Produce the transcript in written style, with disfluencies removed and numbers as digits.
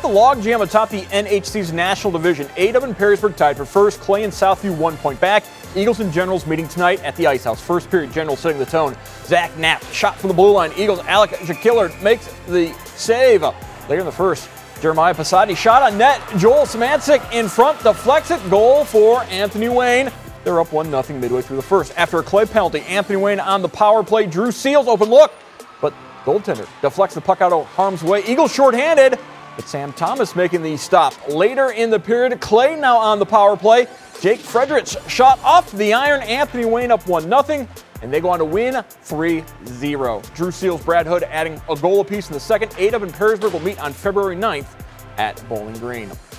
the logjam atop the NHC's National Division. A-Dub and Perrysburg tied for first. Clay and Southview 1 point back. Eagles and Generals meeting tonight at the Ice House. First period, Generals setting the tone. Zach Knapp shot from the blue line. Eagles Alec Jakiller makes the save. Later in the first, Jeremiah Posadi shot on net. Joel Samancic in front, deflects it. Goal for Anthony Wayne. They're up 1-0 midway through the first. After a Clay penalty, Anthony Wayne on the power play. Drew Seals, open look, but goaltender deflects the puck out of harm's way. Eagles shorthanded, but Sam Thomas making the stop. Later in the period, Clay now on the power play. Jake Fredericks shot off the iron. Anthony Wayne up 1-0, and they go on to win 3-0. Drew Seals, Brad Hood adding a goal apiece in the second. A-Dub and Perrysburg will meet on February 9th at Bowling Green.